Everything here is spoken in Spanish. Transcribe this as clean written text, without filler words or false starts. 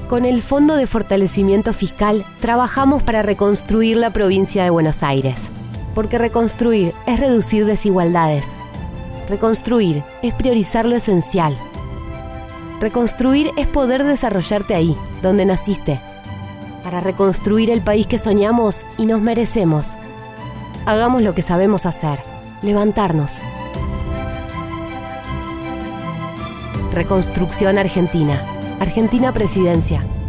Con el Fondo de Fortalecimiento Fiscal trabajamos para reconstruir la provincia de Buenos Aires. Porque reconstruir es reducir desigualdades. Reconstruir es priorizar lo esencial. Reconstruir es poder desarrollarte ahí, donde naciste. Para reconstruir el país que soñamos y nos merecemos. Hagamos lo que sabemos hacer, levantarnos. Reconstrucción Argentina. Argentina Presidencia.